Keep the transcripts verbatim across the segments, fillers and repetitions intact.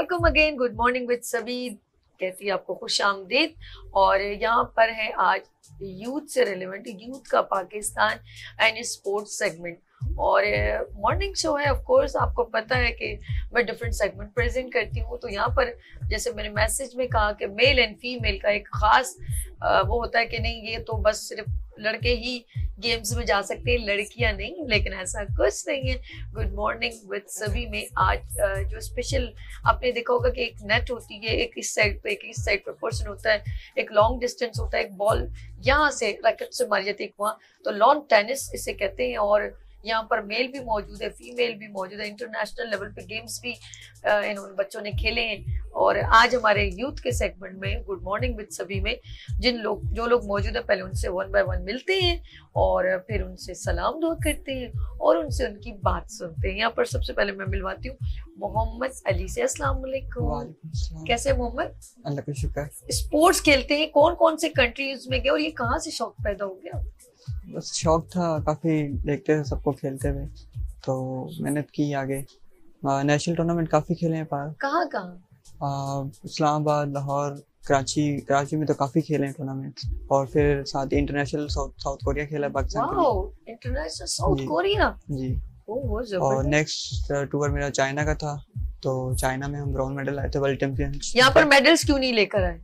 Welcome again, good morning with सभी। कहती है आपको खुश आमदीद। और यहाँ पर है आज यूथ से रिलेवेंट यूथ का पाकिस्तान एंड स्पोर्ट्स सेगमेंट। और मॉर्निंग शो है, ऑफ कोर्स आपको पता है कि मैं डिफरेंट सेगमेंट प्रेजेंट करती हूँ। तो यहाँ पर जैसे मैंने मैसेज में कहा कि मेल एंड फीमेल का एक खास वो होता है कि नहीं ये तो बस सिर्फ लड़के ही गेम्स में जा सकते हैं, लड़कियां नहीं, लेकिन ऐसा कुछ नहीं है। गुड मॉर्निंग विद सभी में आज जो स्पेशल आपने देखा होगा कि एक नेट होती है, एक इस साइड पे एक इस साइड पे पर्सन होता है, एक लॉन्ग डिस्टेंस होता है, एक बॉल यहाँ से रैकेट से मारी जाती है वहाँ, तो लॉन टेनिस इसे कहते हैं। और यहाँ पर मेल भी मौजूद है, फीमेल भी मौजूद है, इंटरनेशनल लेवल पे गेम्स भी इन बच्चों ने खेले हैं। और आज हमारे यूथ के सेगमेंट में गुड मॉर्निंग विद सभी में जिन लोग जो लोग मौजूद है पहले उनसे वन बाय वन मिलते हैं और फिर उनसे सलाम दुआ करते हैं और उनसे उनकी बात सुनते हैं। यहाँ पर सबसे पहले मैं मिलवाती हूँ मोहम्मद अली से। अस्सलाम वालेकुम। कैसे मोहम्मद? अल्लाह का शुक्र। स्पोर्ट्स खेलते हैं, कौन कौन से कंट्रीज में गए और ये कहाँ से शौक पैदा हो गया? बस शौक था, काफी देखते थे सबको खेलते हुए तो मेहनत की आगे। नेशनल टूर्नामेंट काफी खेले हैं। पार कहाँ कहाँ? इस्लामाबाद, लाहौर, कराची। कराची में तो काफी खेले हैं टूर्नामेंट और फिर साथ ही इंटरनेशनल साउथ साउथ कोरिया खेला पाकिस्तान के लिए। इंटरनेशनल साउथ कोरिया जी। ओह, और नेक्स्ट टूर मेरा चाइना का था, तो चाइना में हम ब्रॉन्ज मेडल आए थे वर्ल्ड चैंपियन। यहाँ पर मेडल्स क्यों नहीं लेकर आए?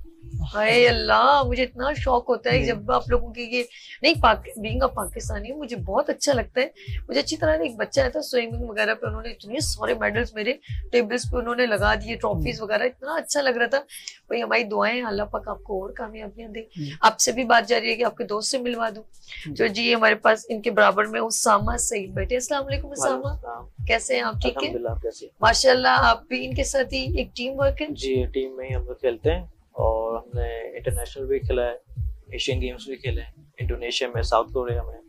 हाय अल्लाह, मुझे इतना शौक होता है जब आप लोगों की ये नहीं पाक बीइंग अ पाकिस्तानी मुझे बहुत अच्छा लगता है। मुझे अच्छी तरह एक बच्चा आया था स्विमिंग वगैरह पे, उन्होंने इतने सारे मेडल्स मेरे टेबल्स पे उन्होंने लगा दिए, ट्रॉफीज वगैरह, इतना अच्छा लग रहा था। भाई हमारी दुआएं, अल्लाह पाक आपको और कामयाबियां दे। आपसे भी बात जारी है कि आपके दोस्त से मिलवा दूं। जो जी हमारे पास इनके बराबर में उसामा सईद बैठे। अस्सलाम वालेकुम उसामा, कैसे हैं आप? ठीक है माशाल्लाह। आप भी इनके साथ ही एक टीम वर्क है? जी, टीम में ही हम लोग खेलते हैं और हमने इंटरनेशनल भी खेला है, एशियन गेम्स भी खेले हैं, इंडोनेशिया में, साउथ कोरिया में,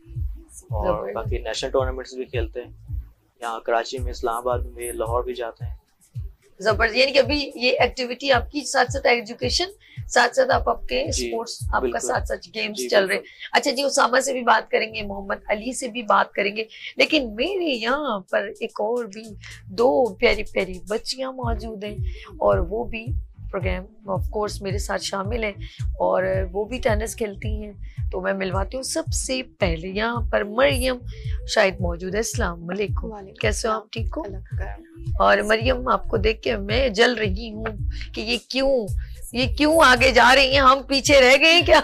और बाकी नेशनल टूर्नामेंट्स भी खेलते हैं। यहाँ कराची में, इस्लामाबाद में, लाहौर भी जाते हैं। जबरदस्त। यानी कि अभी ये एक्टिविटी आपकी साथ साथ एजुकेशन, साथ साथ आप आपके स्पोर्ट्स, आपका साथ साथ गेम्स चल रहे हैं। अच्छा जी, उसामा से भी बात करेंगे, मोहम्मद अली से भी बात करेंगे, लेकिन मेरे यहाँ पर एक और भी दो प्यारी प्यारी बच्चियां मौजूद हैं और वो भी प्रोग्राम ऑफ कोर्स मेरे साथ शामिल हैं और वो भी टेनिस खेलती हैं। तो मैं मिलवाती हूँ सबसे पहले यहाँ पर मरियम शायद मौजूद है। अस्सलाम वालेकुम, कैसे हो आप? ठीक हो? और मरियम, आपको देख के मैं जल रही हूँ कि ये क्यों ये क्यों आगे जा रही हैं, हम पीछे रह गए क्या?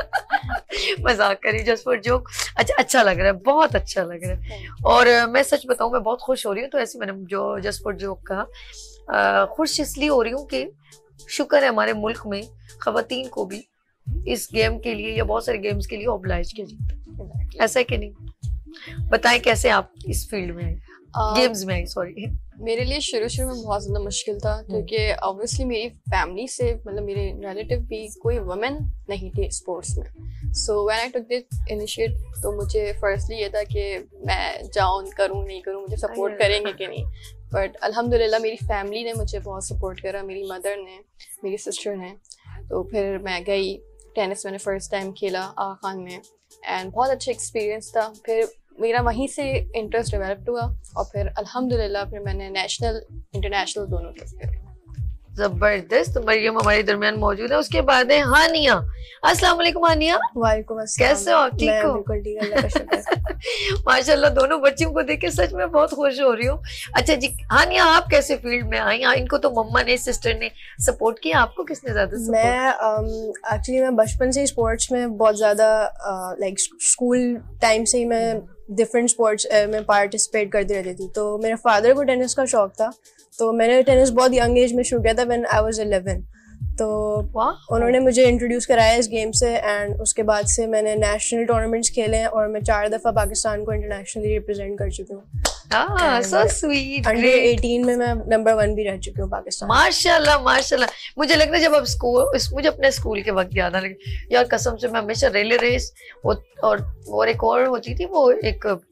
मजाक करी, जस्ट फॉर जोक। अच्छा अच्छा लग रहा है, बहुत अच्छा लग रहा है। और मैं सच बताऊं मैं बहुत खुश हो रही हूँ। तो ऐसे मैंने जो जस्ट फॉर जोक कहा, खुश इसलिए हो रही हूँ कि शुक्र है हमारे मुल्क में खवातीन को भी इस गेम के लिए या बहुत सारे गेम्स के लिए ऑब्लाइज किया जाता है, ऐसा है कि नहीं? बताएं कैसे आप इस फील्ड में आए, गेम्स में आए? सॉरी, मेरे लिए शुरू शुरू में बहुत ज़्यादा मुश्किल था क्योंकि ऑब्वियसली मेरी फैमिली से, मतलब मेरे रिलेटिव भी कोई वुमेन नहीं थी स्पोर्ट्स में। So when I took this initiate, तो मुझे फर्स्टली ये था कि मैं जाऊँ, करूँ नहीं करूँ, मुझे सपोर्ट करेंगे कि नहीं। बट अल्हम्दुलिल्लाह मेरी फैमिली ने मुझे बहुत सपोर्ट करा, मेरी मदर ने, मेरी सिस्टर ने। तो फिर मैं गई, टेनिस मैंने फ़र्स्ट टाइम खेला आगा खान में एंड बहुत अच्छा एक्सपीरियंस था। फिर मेरा वहीं से इंटरेस्ट डेवलप हुआ और फिर अल्हम्दुलिल्लाह फिर मैंने नेशनल इंटरनेशनल दोनों खेले। जबरदस्त। मरियम हमारे दरमियान मौजूद है। उसके बाद है हानिया। अस्सलाम वालेकुम हानिया। वालेकुम अस्सलाम। कैसे हो आप? ठीक हो? बिल्कुल ठीक है, अल्लाह का शुक्र। माशाल्लाह, दोनों बच्चियों को देख के सच में बहुत खुश हो रही हूँ। अच्छा जी हानिया, आप कैसे फील्ड में आई? इनको तो मम्मा ने, सिस्टर ने सपोर्ट किया, आपको किसने ज्यादा सपोर्ट? मैं एक्चुअली um, मैं बचपन से ही स्पोर्ट्स में बहुत ज्यादा लाइक स्कूल टाइम से ही मैं डिफरेंट स्पोर्ट्स uh, में पार्टिसिपेट करती रहती थी। तो मेरे फादर को टेनिस का शौक था, तो मैंने टेनिस बहुत यंग एज में शुरू किया था, व्हेन आई वाज इलेवन। तो उन्होंने मुझे इंट्रोड्यूस कराया इस गेम से एंड उसके बाद से मैंने नेशनल टूर्नामेंट्स खेले हैं और मैं चार दफ़ा पाकिस्तान को इंटरनेशनली रिप्रेजेंट कर चुकी हूँ। Ah, so sweet. Under eighteen में मैं नंबर वन भी रह चुकी हूँ पाकिस्तान। माशाल्लाह माशाल्लाह। मुझे लगता है जब अब स्कूल, मुझे अपने स्कूल के वक्त याद आ लगे यार, कसम से मैं हमेशा रिले रेस और और एक और होती थी, वो एक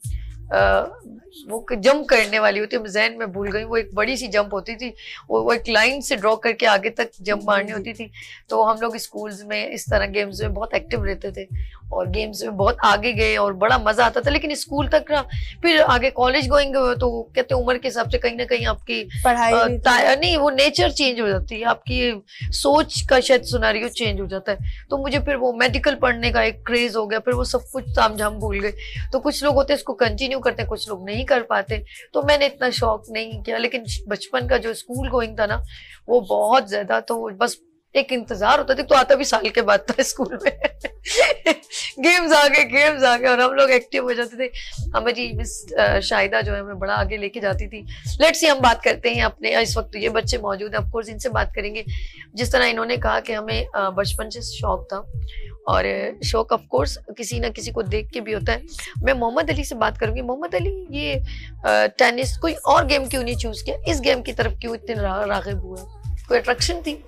वो जंप करने वाली होती है, जहन में भूल गई, वो एक बड़ी सी जंप होती थी, वो वो एक लाइन से ड्रॉ करके आगे तक जंप मारनी होती थी। तो हम लोग स्कूल्स में इस तरह गेम्स में बहुत एक्टिव रहते थे और गेम्स में बहुत आगे गए और बड़ा मजा आता था। लेकिन स्कूल तक रहा, फिर आगे कॉलेज गोइंग तो कहते उम्र के हिसाब से कहीं ना कहीं आपकी पढ़ाई नहीं, वो नेचर चेंज हो जाती है, आपकी सोच का शायद सिनेरियो चेंज हो जाता है। तो मुझे फिर वो मेडिकल पढ़ने का एक क्रेज हो गया, फिर वो सब कुछ तामझाम भूल गए। तो कुछ लोग होते हैं इसको कंटिन्यू करते हैं, कुछ लोग नहीं कर पाते, तो मैंने इतना शौक नहीं किया। लेकिन बचपन का जो स्कूल गोइंग था ना वो बहुत ज्यादा, तो बस एक इंतजार होता था, तो आता भी साल के बाद था स्कूल में गेम्स आ गए गेम्स आ गए और हम लोग एक्टिव हो जाते थे। हमारी मिस शाहिदा जो है हमें बड़ा आगे लेके जाती थी। लेट्स सी हम बात करते हैं अपने, इस वक्त ये बच्चे मौजूद हैं, ऑफ कोर्स इनसे बात करेंगे। जिस तरह इन्होंने कहा कि हमें बचपन से शौक था, और शौक ऑफ कोर्स किसी ना किसी को देख के भी होता है। मैं मोहम्मद अली से बात करूंगी। मोहम्मद अली, ये टेनिस कोई और गेम क्यों नहीं चूज किया, इस गेम की तरफ क्यों इतने राग़िब हुआ, कोई अट्रैक्शन थी?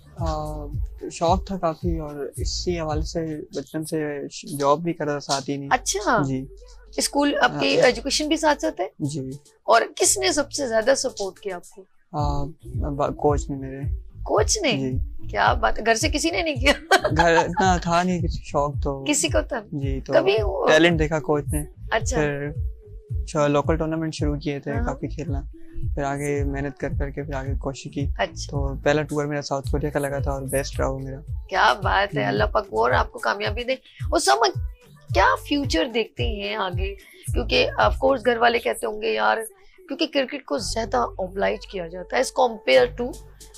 शौक था काफी, और इसी हवाले से बचपन से जॉब भी कर रहा था साथ ही नहीं। अच्छा जी। स्कूल आपकी एजुकेशन भी साथ साथ है जी। और किसने सबसे ज्यादा सपोर्ट किया आपको? आ, कोच ने, मेरे कोच ने जी। क्या बात, घर से किसी ने नहीं किया? घर इतना था नहीं, शौक तो किसी को था जी, तो कभी टैलेंट देखा कोच ने। अच्छा। फिर लोकल टूर्नामेंट शुरू किए थे, काफी खेलना, फिर आगे मेहनत कर करके फिर आगे कोशिश की। अच्छा। तो पहला टूर मेरा साउथ कोरिया का लगा था और बेस्ट रहा वो मेरा। क्या बात है, अल्लाह पाक और आपको कामयाबी दे। और समझ क्या फ्यूचर देखते हैं आगे, क्योंकि ऑफ कोर्स घर वाले कहते होंगे यार, क्योंकि क्रिकेट को ज्यादा ऑब्लाइज किया जाता है एज कम्पेयर टू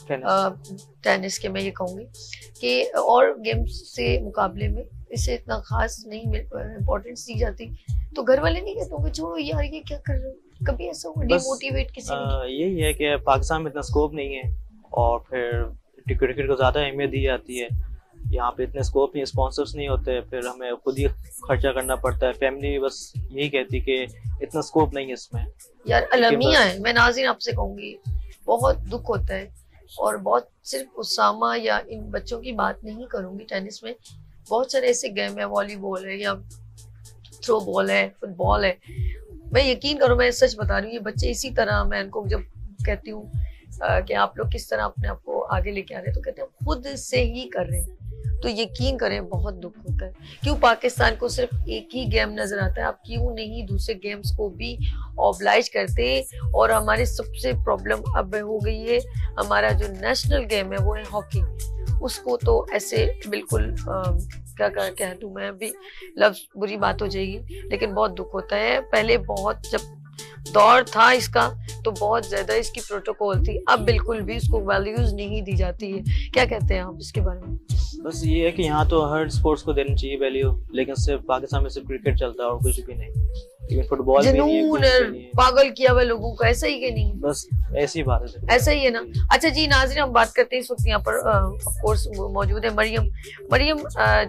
टेनिस के, मैं ये कहूँगी कि और गेम्स से मुकाबले में इसे इतना खास नहीं इम्पोर्टेंस दी जाती। तो घर वाले नहीं कहते होंगे छोड़ो यार ये क्या कर रहे हो, कभी ऐसा हुआ डिमोटिवेट किसी ने? यही है कि पाकिस्तान में इतना स्कोप नहीं है और फिर क्रिकेट को ज़्यादा अहमियत दी जाती है। यहाँ पे इतने स्कोप नहीं, स्पॉन्सर्स नहीं होते, फिर हमें खुद ही खर्चा करना पड़ता है। फैमिली बस यही कहती कि इतना स्कोप नहीं है इसमें। यार अलमिया है, मैं नाज़रीन आपसे कहूँगी बहुत दुख होता है, और बहुत सिर्फ उसामा या इन बच्चों की बात नहीं करूँगी, टेनिस में बहुत सारे ऐसे गेम है, वॉलीबॉल है या थ्रो बॉल है, फुटबॉल है। मैं यकीन करो, मैं सच बता रही हूँ, ये बच्चे इसी तरह, मैं इनको जब कहती हूँ कि आप लोग किस तरह अपने आप को आगे लेके आ रहे हैं, तो कहते हैं खुद से ही कर रहे हैं। तो यकीन करें बहुत दुख होता है। क्यों पाकिस्तान को सिर्फ एक ही गेम नजर आता है, आप क्यों नहीं दूसरे गेम्स को भी ऑब्लाइज करते? और हमारी सबसे प्रॉब्लम अब हो गई है, हमारा जो नेशनल गेम है वो है हॉकी, उसको तो ऐसे बिल्कुल आ, क्या क्या कह दूं मैं, भी लफ्ज बुरी बात हो जाएगी, लेकिन बहुत दुख होता है। पहले बहुत जब दौर था इसका तो बहुत ज्यादा इसकी प्रोटोकॉल थी, अब बिल्कुल भी इसको वैल्यूज नहीं दी जाती है। क्या कहते हैं आप इसके बारे में? बस ये है कि यहाँ तो हर स्पोर्ट्स को देनी चाहिए वैल्यू, लेकिन सिर्फ पाकिस्तान में सिर्फ क्रिकेट चलता है और कुछ भी नहीं, लेकिन फुटबॉल भी नहीं है। पागल किया हुआ लोगों को, ऐसा ही कि नहीं? बस ऐसी बात है, ऐसा ही है ना। अच्छा जी नाज़रीन, हम बात करते हैं इस वक्त यहाँ पर ऑफ कोर्स मौजूद है मरियम। मरियम,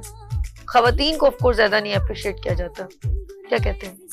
खवातीन को ऑफ कोर्स ज्यादा नहीं अप्रिशिएट किया जाता, क्या कहते हैं?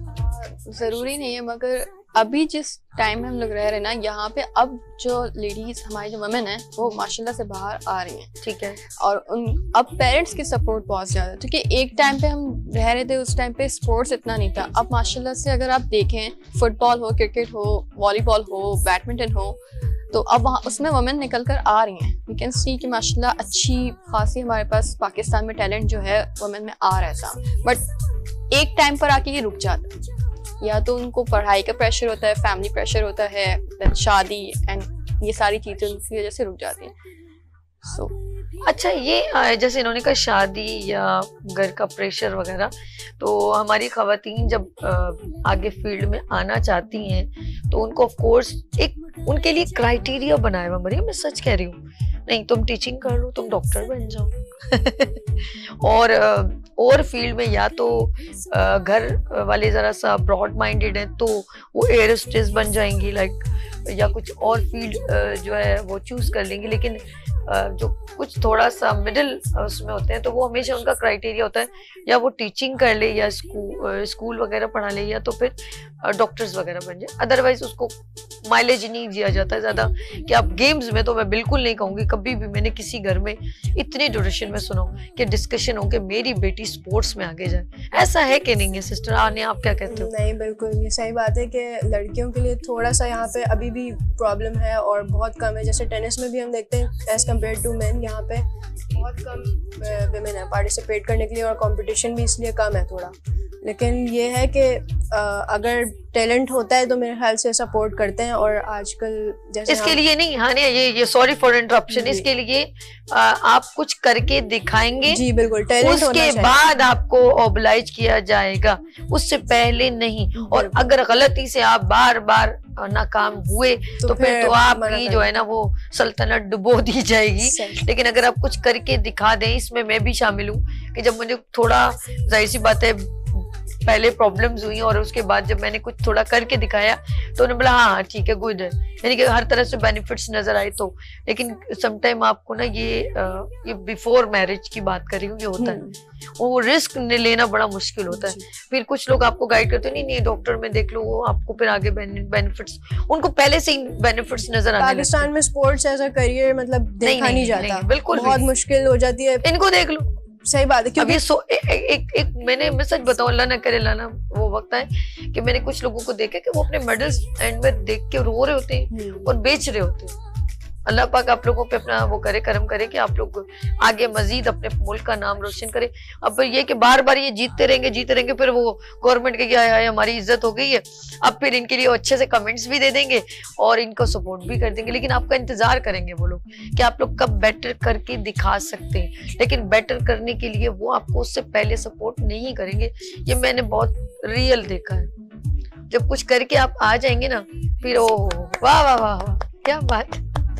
ज़रूरी नहीं है, मगर अभी जिस टाइम में हम लोग रह रहे हैं ना, यहाँ पे अब जो लेडीज हमारी जो वुमेन है वो माशाल्लाह से बाहर आ रही हैं। ठीक है। और उन अब पेरेंट्स की सपोर्ट बहुत ज़्यादा है, क्योंकि एक टाइम पे हम रह रहे थे, उस टाइम पे स्पोर्ट्स इतना नहीं था। अब माशाल्लाह से अगर आप देखें, फुटबॉल हो, क्रिकेट हो, वॉलीबॉल हो, बैडमिंटन हो, तो अब वहाँ उसमें वुमेन निकल कर आ रही हैं। वी कैन सी कि माशाल्लाह अच्छी खासी हमारे पास पाकिस्तान में टैलेंट जो है वुमेन में आ रहा है सामने। बट एक टाइम पर आके ये रुक जाता है, या तो उनको पढ़ाई का प्रेशर होता है, फैमिली प्रेशर होता है, देन शादी एंड ये सारी चीज़ें उनकी वजह से रुक जाती हैं। सो so, अच्छा, ये जैसे इन्होंने कहा शादी या घर का प्रेशर वगैरह, तो हमारी खवातीन जब आगे फील्ड में आना चाहती हैं तो उनको ऑफ कोर्स एक उनके लिए क्राइटेरिया बनाया हुआ। मरियम मैं सच कह रही हूँ, नहीं तुम टीचिंग कर लो, तुम डॉक्टर बन जाओ और और फील्ड में या तो घर वाले जरा सा ब्रॉड माइंडेड है तो वो एयर होस्टेस बन जाएंगी, लाइक या कुछ और फील्ड जो है वो चूज कर लेंगी। लेकिन जो कुछ थोड़ा सा मिडिल उसमें होते हैं, तो वो हमेशा उनका क्राइटेरिया होता है या वो टीचिंग कर ले या स्कूल स्कूल वगैरह पढ़ा ले या तो फिर डॉक्टर्स वगैरह बन जाए, अदरवाइज उसको माइलेज नहीं दिया जाता है ज्यादा कि आप गेम्स में। तो मैं बिल्कुल नहीं कहूंगी, कभी भी मैंने किसी घर में इतनी ड्यूरेशन में सुना कि डिस्कशन हो कि मेरी बेटी स्पोर्ट्स में आगे जाए, ऐसा है कि नहीं है सिस्टर? आने आप क्या कहते हो? नहीं, बिल्कुल ये सही बात है कि लड़कियों के लिए थोड़ा सा यहाँ पे अभी भी प्रॉब्लम है और बहुत कम है। जैसे टेनिस में भी हम देखते हैं एज कम्पेयर टू मेन, यहाँ पे बहुत कम विमेन है पार्टिसिपेट करने के लिए और कंपटीशन भी इसलिए कम है थोड़ा। लेकिन ये है कि अगर टैलेंट होता है तो मेरे ख्याल से सपोर्ट करते हैं। और आजकल जैसे इसके लिए नहीं, हाँ नहीं, ये ये सॉरी फॉर इंटरप्शन, इसके लिए आ, आप कुछ करके दिखाएंगे जी बिल्कुल, टैलेंट उसके बाद आपको ऑब्लाइज किया जाएगा, उससे पहले नहीं। और अगर गलती से आप बार बार नाकाम हुए तो, तो फिर तो आपकी जो है ना वो सल्तनत डुबो दी जाएगी। लेकिन अगर आप कुछ करके दिखा दें, इसमें मैं भी शामिल हूँ कि जब मुझे थोड़ा, जाहिर सी बात है पहले प्रॉब्लम्स हुई और उसके बाद जब मैंने कुछ थोड़ा करके दिखाया तो उन्होंने बोला हाँ हाँ ठीक है, गुड है, यानी कि हर तरह से बेनिफिट्स नजर आए। तो लेकिन समटाइम आपको ना ये ये बिफोर मैरिज की बात कर रही हूँ, ये होता है वो रिस्क लेना बड़ा मुश्किल होता है। फिर कुछ लोग आपको गाइड करते हैं, नहीं नहीं डॉक्टर में देख लो, वो आपको फिर आगे बेनिफिट्स, उनको पहले से ही बेनिफिट्स नजर आने। पाकिस्तान में स्पोर्ट्स एज अ करियर मतलब देखा नहीं जाता, बिल्कुल बहुत मुश्किल हो जाती है। इनको देख लो, सही बात है। क्योंकि सो ए, ए, एक एक मैंने मैं सच बताऊं, अल्लाह ना करे, अल्लाह ना वो वक्त है कि मैंने कुछ लोगों को देखा कि वो अपने मेडल्स एंड में देख के रो रहे होते हैं और बेच रहे होते हैं। अल्लाह पाक आप लोगों पे अपना वो करे, करम करे कि आप लोग आगे मजीद अपने मुल्क का नाम रोशन करे। अब ये कि बार बार ये जीतते रहेंगे जीतते रहेंगे, फिर वो गवर्नमेंट के क्या है, हमारी इज्जत हो गई है, अब फिर इनके लिए अच्छे से कमेंट्स भी दे देंगे और इनको सपोर्ट भी कर देंगे। लेकिन आपका इंतजार करेंगे वो लोग कि आप लोग कब बेटर करके दिखा सकते हैं, लेकिन बेटर करने के लिए वो आपको उससे पहले सपोर्ट नहीं करेंगे। ये मैंने बहुत रियल देखा है। जब कुछ करके आप आ जाएंगे ना, फिर ओ वाह वाह वाह वाह क्या बात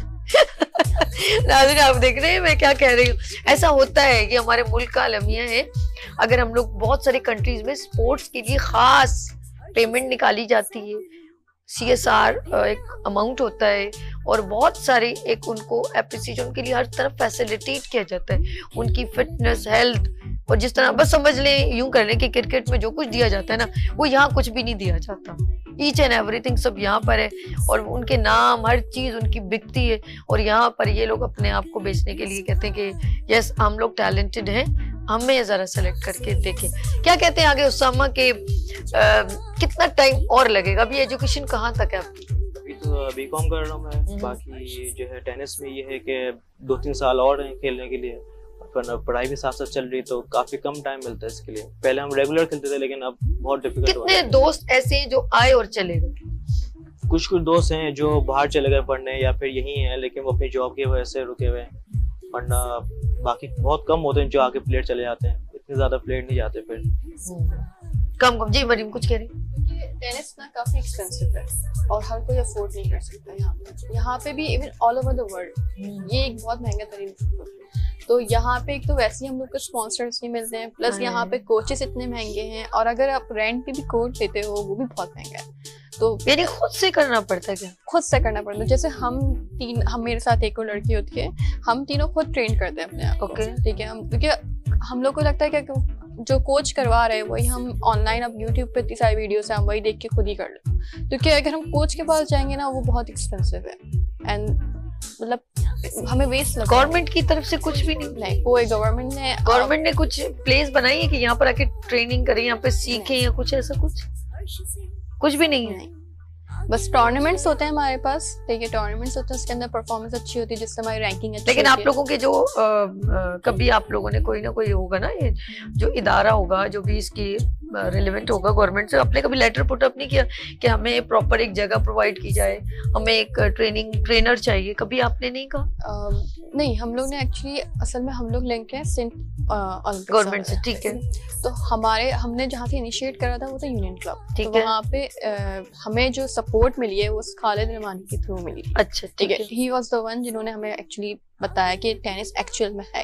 नाज़रीन आप देख रहे हैं मैं क्या कह रही हूँ। ऐसा होता है कि हमारे मुल्क का अलमिया है, अगर हम लोग बहुत सारी कंट्रीज में स्पोर्ट्स के लिए खास पेमेंट निकाली जाती है, सी एस आर एक अमाउंट होता है और बहुत सारे एक उनको एप्रिसिएशन के लिए हर तरफ फैसिलिटेट किया जाता है, उनकी फिटनेस, हेल्थ। और जिस तरह बस समझ लें, यूं कर लें कि क्रिकेट में जो कुछ दिया जाता है ना, वो यहाँ कुछ भी नहीं दिया जाता। ईच एंड एवरीथिंग सब यहाँ पर है और उनके नाम हर चीज उनकी बिकती है। और यहाँ पर ये लोग अपने आप को बेचने के लिए कहते हैं कि यस हम लोग टैलेंटेड हैं, हमें जरा सेलेक्ट करके देखें। क्या कहते हैं आगे उसामा के आ, कितना टाइम और लगेगा? अभी एजुकेशन कहाँ तक है आपकी? अभी तो बी कॉम कर रहा हूँ मैं। बाकी जो है टेनिस में ये है कि दो तीन साल और हैं खेलने के लिए, पढ़ाई भी साथ साथ चल रही, तो काफी कम टाइम मिलता है इसके लिए। पहले हम रेगुलर खेलते थे लेकिन अब बहुत डिफिकल्ट हो गया। कितने दोस्त ऐसे हैं जो आए और चले गए? कुछ कुछ दोस्त हैं जो बाहर चले गए पढ़ने या फिर यही हैं लेकिन वो अपनी जॉब की वजह से रुके हुए हैं, वरना बाकी बहुत कम होते हैं जो आगे प्लेयर चले जाते हैं। इतने ज्यादा प्लेयर नहीं जाते फिर, कम कम। जी मरीम कुछ कह रही? टेनिस ना काफी एक्सपेंसिव है और हर कोई अफोर्ड नहीं कर सकता यहाँ पे। यहाँ पे भी even all over the world ये एक बहुत महंगा तरीन स्पोर्ट है। तो यहाँ पे एक तो वैसे ही हम लोग को स्पॉन्सर्स नहीं मिलते हैं, प्लस यहाँ पे कोचेस इतने महंगे हैं और अगर आप रेंट पे भी कोच लेते हो वो भी बहुत महंगा है। तो यानी खुद से करना पड़ता है? क्या खुद से करना पड़ता है? जैसे हम तीन, हम मेरे साथ एक और लड़की होती है, हम तीनों खुद ट्रेन करते हैं अपने आप को। okay. ठीक है, हम क्योंकि हम लोग को लगता है कि जो कोच करवा रहे हैं वही हम ऑनलाइन, अब यूट्यूब पे इतनी सारी वीडियोस हैं, हम वही देख के खुद ही कर ले। क्योंकि अगर हम कोच के पास जाएंगे ना वो बहुत एक्सपेंसिव है एंड मतलब हमें वेस्ट लगता है। गवर्नमेंट की तरफ से कुछ भी नहीं? नहीं, कोई गवर्नमेंट ने गवर्नमेंट ने कुछ प्लेस बनाई है कि यहाँ पर आके ट्रेनिंग करें, यहाँ पे सीखें या कुछ ऐसा? कुछ कुछ भी नहीं है। नहीं, बस टूर्नामेंट्स होते हैं हमारे पास। ठीक है, टूर्नामेंट्स होते हैं, उसके अंदर परफॉर्मेंस अच्छी होती है जिससे हमारी रैंकिंग अच्छी। लेकिन आप लोगों के जो आ, आ, कभी आप लोगों ने कोई ना कोई होगा ना, ये जो इदारा होगा जो भी इसकी रिलेवेंट होगा गवर्नमेंट से, आपने कभी लेटर पुट अप नहीं किया कि हमें प्रॉपर एक जगह प्रोवाइड की जाए, हमें एक ट्रेनिंग ट्रेनर चाहिए? कभी आपने नहीं कहा? नहीं, हम लोग ने एक्चुअली असल में हम लोग लिंक है सेंट गवर्नमेंट से। ठीक है, तो हमारे हमने जहाँ से इनिशिएट करा था वो था यूनियन क्लब। ठीक तो है, वहाँ पे आ, हमें जो सपोर्ट मिली है वो खालिद रहमानी के थ्रू मिली। अच्छा ठीक है, ही वाज द वन जिन्होंने हमें एक्चुअली बताया कि टेनिस एक्चुअल में है क्या।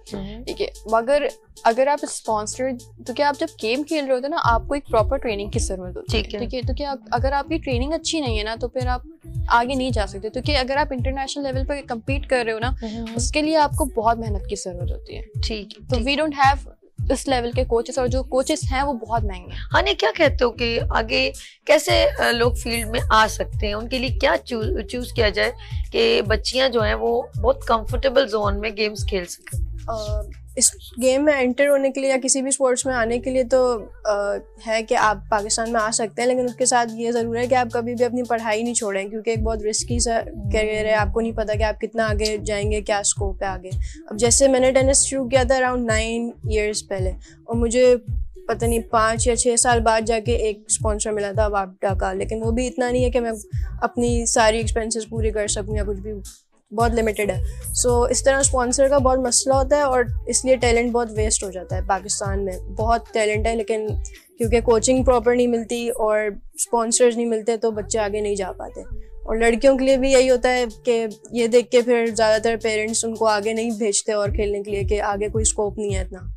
ठीक है, मगर अगर आप स्पॉन्सर, तो क्या आप जब गेम खेल रहे होते हैं ना, आपको एक प्रॉपर ट्रेनिंग की जरूरत होती है, ठीक है, तो क्या अगर आपकी ट्रेनिंग अच्छी नहीं है ना, तो फिर आप आगे नहीं जा सकते। तो क्या अगर आप इंटरनेशनल लेवल पर कम्पीट कर रहे हो ना, उसके लिए आपको बहुत मेहनत की जरूरत होती है। ठीक, तो वी डोंट हैव इस लेवल के कोचेस, और जो कोचेस हैं वो बहुत महंगे हैं। हाँ, नहीं, क्या कहते हो कि आगे कैसे लोग फील्ड में आ सकते हैं, उनके लिए क्या चूज चूज किया जाए कि बच्चियां जो हैं वो बहुत कंफर्टेबल जोन में गेम्स खेल सकें? uh, इस गेम में एंटर होने के लिए या किसी भी स्पोर्ट्स में आने के लिए तो uh, है कि आप पाकिस्तान में आ सकते हैं, लेकिन उसके साथ ये ज़रूर है कि आप कभी भी अपनी पढ़ाई नहीं छोड़ें, क्योंकि एक बहुत रिस्की सा करियर है। आपको नहीं पता कि आप कितना आगे जाएंगे, क्या स्कोप है आगे। अब जैसे मैंने टेनिस शुरू किया था अराउंड नाइन ईयर्स पहले, और मुझे पता नहीं पाँच या छः साल बाद जाके एक स्पॉन्सर मिला था वापडा का, लेकिन वो भी इतना नहीं है कि मैं अपनी सारी एक्सपेंसेस पूरी कर सकूँ या कुछ भी, बहुत लिमिटेड है। सो so, इस तरह स्पॉन्सर का बहुत मसला होता है, और इसलिए टैलेंट बहुत वेस्ट हो जाता है। पाकिस्तान में बहुत टैलेंट है, लेकिन क्योंकि कोचिंग प्रॉपर नहीं मिलती और स्पॉन्सर्स नहीं मिलते तो बच्चे आगे नहीं जा पाते। और लड़कियों के लिए भी यही होता है कि ये देख के फिर ज़्यादातर पेरेंट्स उनको आगे नहीं भेजते और खेलने के लिए, कि आगे कोई स्कोप नहीं है इतना।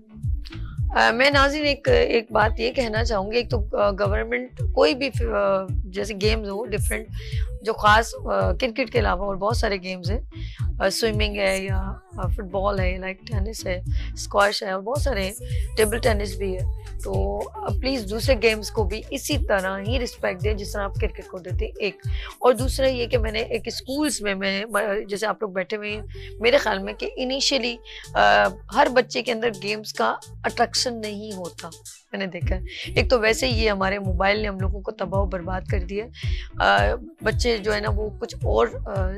Uh, मैं नाज़रीन एक एक बात ये कहना चाहूँगी, एक तो गवर्नमेंट uh, कोई भी uh, जैसे गेम्स हो डिफरेंट, जो ख़ास क्रिकेट uh, के अलावा और बहुत सारे गेम्स हैं, स्विमिंग uh, है या फुटबॉल uh, है, लाइक टेनिस है, स्क्वैश है, और बहुत सारे हैं, टेबल टेनिस भी है। तो प्लीज़ दूसरे गेम्स को भी इसी तरह ही रिस्पेक्ट दें जिस तरह आप क्रिकेट को देते हैं, एक। और दूसरा ये कि मैंने एक स्कूल्स में मैं जैसे आप लोग बैठे हुए हैं, मेरे ख्याल में कि इनिशियली हर बच्चे के अंदर गेम्स का अट्रैक्शन नहीं होता, मैंने देखा है। एक तो वैसे ही ये हमारे मोबाइल ने हम लोगों को तबाह बर्बाद कर दिया है। बच्चे जो है ना वो कुछ और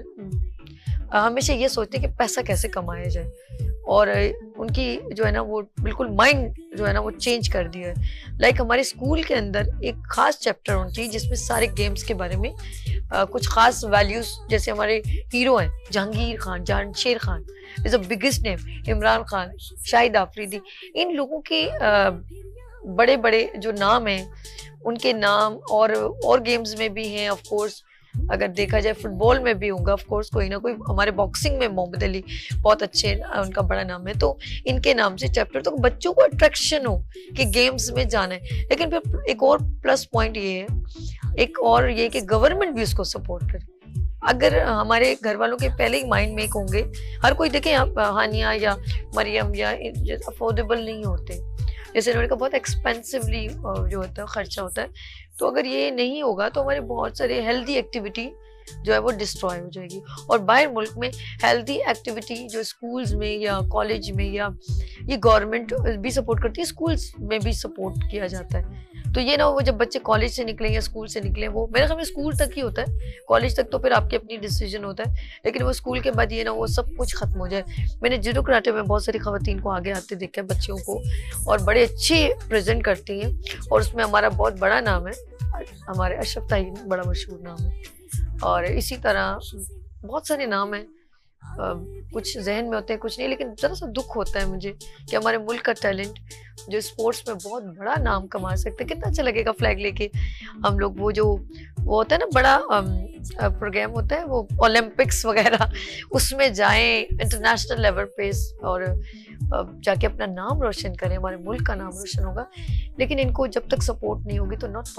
आ, हमेशा ये सोचते हैं कि पैसा कैसे कमाया जाए, और उनकी जो है ना वो बिल्कुल माइंड जो है ना वो चेंज कर दिया है। लाइक हमारे स्कूल के अंदर एक खास चैप्टर होना चाहिए जिसमें सारे गेम्स के बारे में आ, कुछ खास वैल्यूज, जैसे हमारे हीरो हैं Jahangir Khan, Jamshed Khan is the biggest name, Imran Khan, Shahid Afridi, इन लोगों के आ, बड़े बड़े जो नाम हैं उनके नाम, और और गेम्स में भी हैं ऑफ कोर्स। अगर देखा जाए फुटबॉल में भी होगा ऑफ कोर्स कोई ना कोई, हमारे बॉक्सिंग में मोहम्मद अली बहुत अच्छे, उनका बड़ा नाम है, तो इनके नाम से चैप्टर, तो बच्चों को अट्रैक्शन हो कि गेम्स में जाना है। लेकिन फिर एक और प्लस पॉइंट ये है, एक और ये कि गवर्नमेंट भी उसको सपोर्ट करे। अगर हमारे घर वालों के पहले ही माइंड में होंगे, हर कोई देखें हानिया या मरियम या अफोर्डेबल नहीं होते, जैसे इन्होंने कहा बहुत एक्सपेंसिवली जो होता है खर्चा होता है, तो अगर ये नहीं होगा तो हमारे बहुत सारे हेल्दी एक्टिविटी जो है वो डिस्ट्रॉय हो जाएगी। और बाहर मुल्क में हेल्दी एक्टिविटी जो स्कूल्स में या कॉलेज में या ये गवर्नमेंट भी सपोर्ट करती है, स्कूल्स में भी सपोर्ट किया जाता है। तो ये ना वो जब बच्चे कॉलेज से निकले या स्कूल से निकले, वो मेरे ख्याल में स्कूल तक ही होता है, कॉलेज तक तो फिर आपकी अपनी डिसीजन होता है, लेकिन वो स्कूल के बाद ये ना वो सब कुछ खत्म हो जाए। मैंने जुडो कराटे में बहुत सारी खवातीन को आगे आते देखा है, बच्चियों को, और बड़े अच्छे प्रेजेंट करती हैं, और उसमें हमारा बहुत बड़ा नाम है, हमारे अशरफ ताहिर बड़ा मशहूर नाम है, और इसी तरह बहुत सारे नाम हैं। Uh, कुछ जहन में होते हैं कुछ नहीं, लेकिन ज़रा सा दुख होता है मुझे कि हमारे मुल्क का टैलेंट जो स्पोर्ट्स में बहुत बड़ा नाम कमा सकते हैं। कितना अच्छा लगेगा फ्लैग लेके हम लोग, वो जो वो होता है ना बड़ा प्रोग्राम होता है वो ओलंपिक्स वगैरह, उसमें जाएं इंटरनेशनल लेवल पे और जाके अपना नाम रोशन करें, हमारे मुल्क का नाम रोशन होगा। लेकिन इनको जब तक सपोर्ट नहीं होगी तो नॉट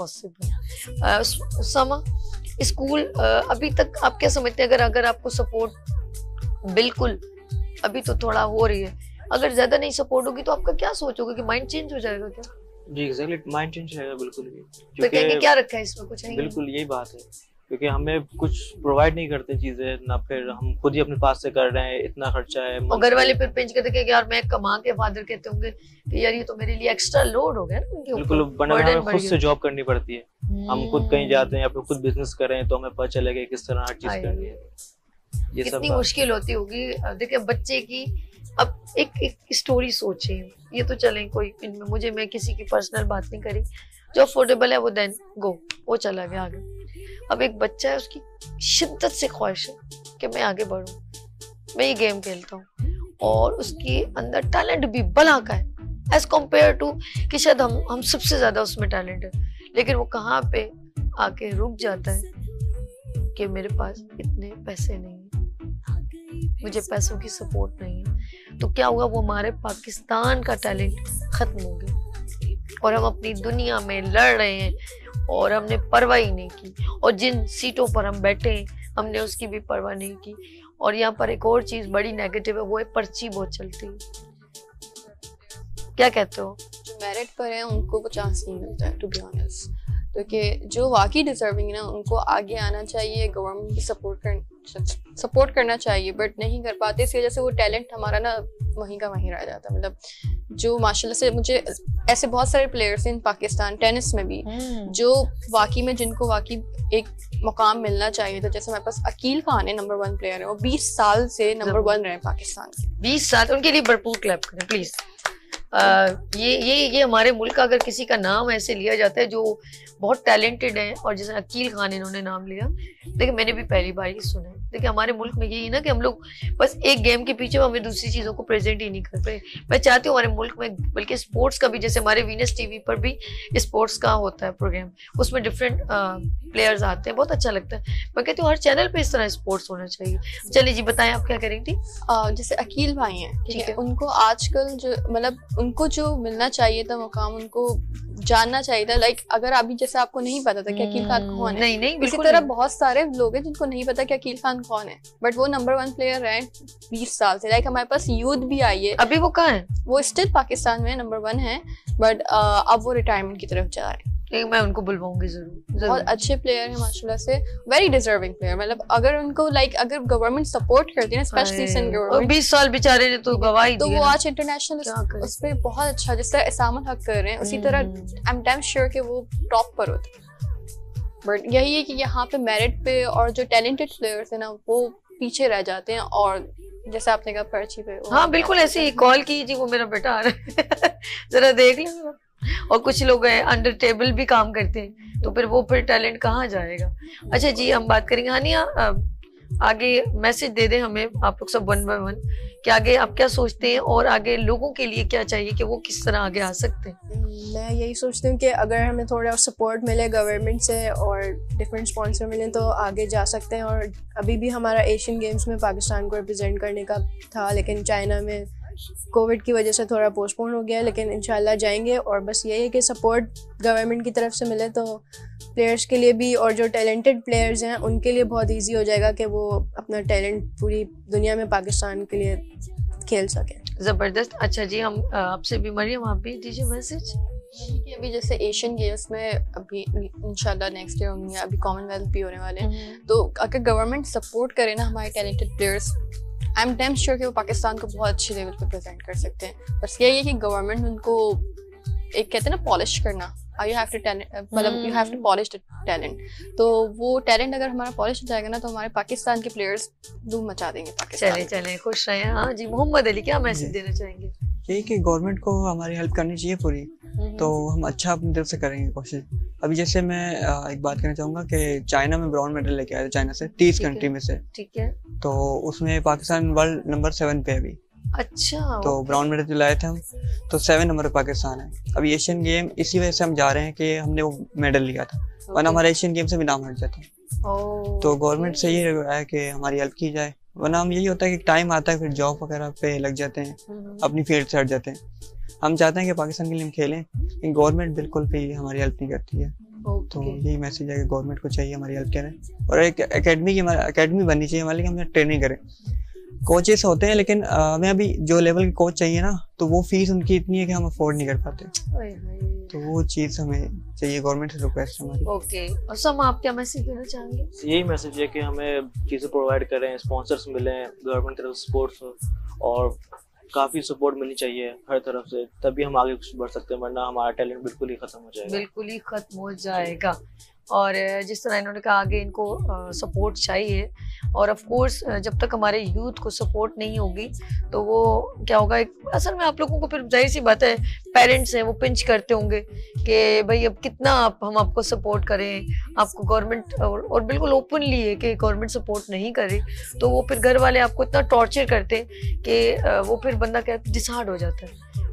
पॉसिबल। समा स्कूल अभी तक आप क्या समझते हैं, अगर अगर आपको सपोर्ट बिल्कुल अभी तो थोड़ा हो रही है, अगर ज्यादा नहीं सपोर्ट होगी तो आपका क्या सोचोगे कि माइंड चेंज हो जाएगा क्या? जी एग्जैक्टली, माइंड चेंज हो जाएगा बिल्कुल भी। तो कहेंगे क्या रखा है इसमें, कुछ नहीं। बिल्कुल यही बात है, क्योंकि हमें कुछ प्रोवाइड नहीं करते चीजें ना, फिर हम खुद ही अपने पास से कर रहे हैं, इतना खर्चा है। और घर वाले फिर पिंच करते कि यार मैं कमा के, फादर कहते होंगे कि यार ये तो मेरे लिए एक्स्ट्रा लोड हो गया ना उनके ऊपर। बिल्कुल, बना हमें खुद से जॉब करनी पड़ती है, हम खुद कहीं जाते हैं या फिर खुद बिजनेस करें तो हमें पता चलेगा किस तरह हर चीज करनी है। ये कितनी मुश्किल होती होगी। देखिए बच्चे की अब एक एक स्टोरी सोचे, ये तो चलें कोई इनमें, मुझे मैं किसी की पर्सनल बात नहीं करी, जो अफोर्डेबल है वो देन गो, वो चला गया आगे। अब एक बच्चा है, उसकी शिद्दत से ख्वाहिश है कि मैं आगे बढ़ूं, मैं ये गेम खेलता हूँ, और उसके अंदर टैलेंट भी बला का है एज कम्पेयर टू कि शायद हम हम सबसे ज्यादा उसमें टैलेंट है, लेकिन वो कहाँ पे आके रुक जाता है कि मेरे पास इतने पैसे नहीं, मुझे पैसों की सपोर्ट नहीं है। तो क्या हुआ, वो हमारे पाकिस्तान का टैलेंट खत्म हो गया और हम अपनी दुनिया में लड़ रहे हैं और हमने परवाह ही नहीं की, और जिन सीटों पर हम बैठे हैं हमने उसकी भी परवाह नहीं की। और यहाँ पर एक और चीज बड़ी नेगेटिव है, वो है पर्ची बहुत चलती है। क्या कहते हो? जो मेरिट पर है उनको वो चांस नहीं मिलता है, टू बी ऑनेस्ट। क्योंकि जो वाकई डिजर्विंग है ना उनको आगे आना चाहिए, गवर्नमेंट की सपोर्ट कर सपोर्ट करना चाहिए, बट नहीं कर पाते, इस वजह से वो टैलेंट हमारा ना वहीं का वहीं रह जाता है। मतलब जो माशाल्लाह से मुझे ऐसे बहुत सारे प्लेयर्स हैं पाकिस्तान टेनिस में भी जो वाकई में जिनको वाकई एक मुकाम मिलना चाहिए था। जैसे हमारे पास अकील खान है, नंबर वन प्लेयर है, वो बीस साल से नंबर वन रहे पाकिस्तान के। बीस साल, उनके लिए भरपूर क्लैप करें प्लीज। आ, ये ये ये हमारे मुल्क का अगर किसी का नाम ऐसे लिया जाता है जो बहुत टैलेंटेड है, और जैसे अकील खान इन्होंने नाम लिया, देखिए मैंने भी पहली बार ही सुना है। देखिए हमारे मुल्क में यही ना कि हम लोग बस एक गेम के पीछे हमें दूसरी चीजों को प्रेजेंट ही नहीं कर पाए। मैं चाहती हूँ हमारे मुल्क में बल्कि स्पोर्ट्स का भी, जैसे हमारे वीनस टीवी पर भी स्पोर्ट्स का होता है प्रोग्राम, उसमें डिफरेंट प्लेयर्स आते हैं, बहुत अच्छा लगता है। मैं कहती हूँ हर चैनल पे इस तरह स्पोर्ट्स होना चाहिए। चलिए जी बताएं आप क्या कह रही थी? uh, जैसे अकील भाई हैं, ठीक है, उनको आजकल जो मतलब उनको जो मिलना चाहिए था मुकाम, उनको जानना चाहिए था। लाइक अगर अभी जैसे आपको नहीं पता था कि अकील खान कौन है, नहीं नहीं इसी तरह बहुत सारे लोग हैं जिनको नहीं पता कि अकील खान कौन है, बट वो नंबर वन प्लेयर रहे बीस साल से। लाइक हमारे पास यूथ भी आई है, अभी वो कहाँ है? वो स्टिल पाकिस्तान में नंबर वन है, बट अब वो रिटायरमेंट की तरफ जा रहे हैं। मैं उनको बुलवाऊंगी जरूर, जरूर। बहुत अच्छे प्लेयर है माशाल्लाह से, वेरी डिजर्विंग प्लेयर। मतलब अगर उनको लाइक अगर गवर्नमेंट सपोर्ट करती है ना, स्पेशली सेंट्रल गवर्नमेंट, बीस साल बेचारे ने तो गवाही तो दी वो ना। आज इंटरनेशनल उस पे बहुत अच्छा, जिस तरह इसामुल हक कर रहे हैं उसी तरह आई एम डैम श्योर कि वो टॉप पर होते। बट यही है कि यहाँ पे मेरिट पे और जो टैलेंटेड प्लेयर्स है ना वो पीछे रह जाते हैं। और जैसे आपने कहा पर्ची पे, हाँ बिल्कुल ऐसे ही कॉल की जी, वो मेरा बेटा आ रहा है जरा देख लो। और कुछ लोग अंडर टेबल भी काम करते हैं, तो फिर वो फिर टैलेंट कहाँ जाएगा? अच्छा जी हम बात करेंगे हानिया, आगे मैसेज दे दें हमें आप लोग सब वन बाय वन कि आगे आप क्या सोचते हैं और आगे लोगों के लिए क्या चाहिए कि वो किस तरह आगे आ सकते हैं? मैं यही सोचती हूँ कि अगर हमें थोड़ा सपोर्ट मिले गवर्नमेंट से और डिफरेंट स्पॉन्सर मिले तो आगे जा सकते हैं। और अभी भी हमारा एशियन गेम्स में पाकिस्तान को रिप्रेजेंट करने का था, लेकिन चाइना में कोविड की वजह से थोड़ा पोस्टपोन हो गया, लेकिन इंशाल्लाह जाएंगे। और बस यही है कि सपोर्ट गवर्नमेंट की तरफ से मिले तो प्लेयर्स के लिए भी और जो टैलेंटेड प्लेयर्स हैं उनके लिए बहुत इजी हो जाएगा कि वो अपना टैलेंट पूरी दुनिया में पाकिस्तान के लिए खेल सकें। ज़बरदस्त। अच्छा जी हम आपसे भी मरियम आप भी दीजिए मैसेज। कि अभी जैसे एशियन गेम्स में अभी इंशाल्लाह नेक्स्ट ईयर होंगे, अभी कॉमनवेल्थ भी होने वाले हैं, तो अगर गवर्नमेंट सपोर्ट करे ना हमारे talented players, I am damn sure कि वो पाकिस्तान को बहुत अच्छे लेवल पे प्रेजेंट कर सकते हैं। बस यही है कि गवर्नमेंट उनको एक कहते हैं ना पॉलिश करना, यू हैव टू टैलेंट, मतलब you have to polish the talent. तो वो टैलेंट अगर हमारा पॉलिश हो जाएगा ना तो हमारे पाकिस्तान के प्लेयर्स धूम मचा देंगे पाकिस्तान। चले चले खुश रहे। हाँ जी मोहम्मद अली क्या मैसेज देना चाहेंगे? यही कि गवर्नमेंट को हमारी हेल्प करनी चाहिए पूरी, तो हम अच्छा अपनी तरफ से करेंगे कोशिश। अभी जैसे मैं एक बात कहना चाहूँगा कि चाइना में ब्रॉन्ज मेडल लेके आया था, चाइना से तीस कंट्री में से, ठीक है, तो उसमें पाकिस्तान वर्ल्ड नंबर सेवन पे है अभी। अच्छा, तो ब्राउन मेडल जो लाए थे हम, तो सेवन नंबर पे पाकिस्तान है अभी। एशियन गेम इसी वजह से हम जा रहे हैं कि हमने वो मेडल लिया था, वरना हमारा एशियन गेम से भी नाम हट जाता। तो गवर्नमेंट से ये है कि हमारी हेल्प की जाए, वरना हम यही होता है कि टाइम आता है फिर जॉब वगैरह पे लग जाते हैं, अपनी फील्ड से हट जाते हैं। हम चाहते हैं कि पाकिस्तान के लिए हम खेलें, लेकिन गवर्नमेंट बिल्कुल भी हमारी हेल्प नहीं करती है। तो यही मैसेज है कि गवर्नमेंट को चाहिए हमारी हेल्प करें, और एक एकेडमी की हमारी एकेडमी बननी चाहिए हमारे लिए, हम ट्रेनिंग करें। कोचेस होते हैं लेकिन हमें अभी जो लेवल के कोच चाहिए ना, तो वो फीस उनकी इतनी है कि हम अफोर्ड नहीं कर पाते, तो वो चीज़ हमें चाहिए, गवर्नमेंट से रिक्वेस्ट हमारी। ओके, और सम आप क्या मैसेज देना चाहेंगे? यही मैसेज है कि हमें चीज़ें प्रोवाइड करें, स्पॉन्सर्स मिलें, गवर्नमेंट की तरफ से सपोर्ट्स हो, और काफ़ी सपोर्ट मिलनी चाहिए हर तरफ से, तभी हम आगे कुछ बढ़ सकते हैं, वरना हमारा टैलेंट बिल्कुल ही खत्म हो जाएगा। बिल्कुल ही खत्म हो जाएगा। और जिस तरह इन्होंने कहा आगे इनको सपोर्ट चाहिए, और ऑफ कोर्स जब तक हमारे यूथ को सपोर्ट नहीं होगी तो वो क्या होगा, एक असल में आप लोगों को फिर जाहिर सी बात है पेरेंट्स हैं वो पिंच करते होंगे कि भाई अब कितना आप हम आपको सपोर्ट करें, आपको गवर्नमेंट और, और बिल्कुल ओपनली है कि गवर्नमेंट सपोर्ट नहीं करे, तो वो फिर घर वाले आपको इतना टॉर्चर करते कि वो फिर बंदा क्या डिसहार्ड हो जाता है।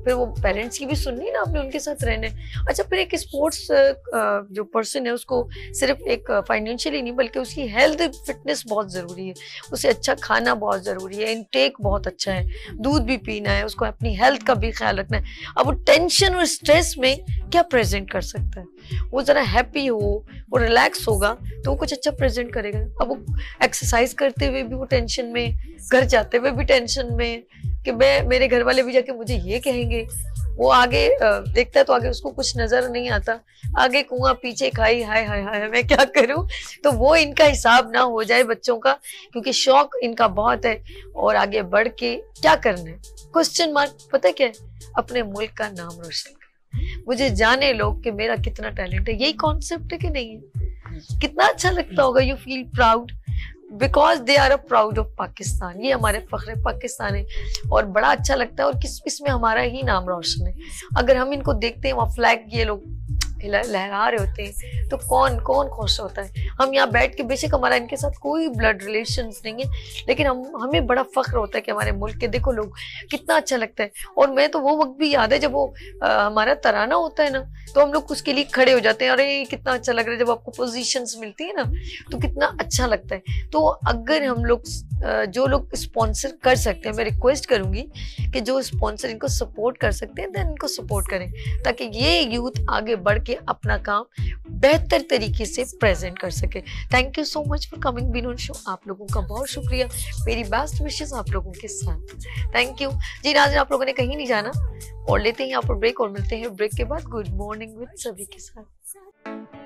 फिर वो पेरेंट्स की भी सुननी ना, आपने उनके साथ रहना है। अच्छा, फिर एक स्पोर्ट्स जो पर्सन है उसको सिर्फ एक फाइनेंशियली नहीं बल्कि उसकी हेल्थ फिटनेस बहुत ज़रूरी है, उसे अच्छा खाना बहुत ज़रूरी है, इनटेक बहुत अच्छा है, दूध भी पीना है, उसको अपनी हेल्थ का भी ख्याल रखना है। अब वो टेंशन और स्ट्रेस में क्या प्रेजेंट कर सकता है? वो ज़रा हैप्पी हो, वो रिलैक्स होगा तो वो कुछ अच्छा प्रेजेंट करेगा। अब वो एक्सरसाइज करते हुए भी वो टेंशन में, घर जाते हुए भी टेंशन में कि मैं, मेरे घर वाले भी जाके मुझे ये कहेंगे, वो आगे देखता है तो आगे उसको कुछ नजर नहीं आता, आगे कुआं पीछे खाई, हाय हाय हाय मैं क्या करूं। तो वो इनका हिसाब ना हो जाए बच्चों का, क्योंकि शौक इनका बहुत है और आगे बढ़ के क्या करना है, क्वेश्चन मार्क पता क्या है, अपने मुल्क का नाम रोशन कर, मुझे जाने लोग कि मेरा कितना टैलेंट है। यही कॉन्सेप्ट है कि नहीं है? कितना अच्छा लगता होगा, you feel proud because they are a proud of Pakistan. ये हमारे फख्र पाकिस्तान है और बड़ा अच्छा लगता है और किस इसमें हमारा ही नाम रोशन है। अगर हम इनको देखते हैं वहाँ फ्लैग ये लोग लहरा रहे होते हैं तो कौन कौन खुश होता है। हम यहाँ बैठ के, बेशक हमारा इनके साथ कोई ब्लड रिलेशंस नहीं है, लेकिन हम हमें बड़ा फख्र होता है कि हमारे मुल्क के देखो लोग, कितना अच्छा लगता है। और मैं तो वो वक्त भी याद है जब वो आ, हमारा तराना होता है ना, तो हम लोग उसके लिए खड़े हो जाते हैं, अरे कितना अच्छा लग रहा है। जब आपको पोजीशंस मिलती है ना तो कितना अच्छा लगता है। तो अगर हम लोग, जो लोग स्पॉन्सर कर सकते हैं, मैं रिक्वेस्ट करूंगी कि जो स्पॉन्सर इनको सपोर्ट कर सकते हैं देन इनको सपोर्ट करें, ताकि ये यूथ आगे बढ़ के अपना काम बेहतर तरीके से प्रेजेंट कर सके। Thank you so much for coming been on show. आप लोगों का बहुत शुक्रिया, मेरी बेस्ट विशेस आप लोगों के साथ। थैंक यू जी। नाज़रीन, आप लोगों ने कहीं नहीं जाना और लेते हैं यहाँ पर ब्रेक और मिलते हैं ब्रेक के बाद गुड मॉर्निंग विद सभी के साथ।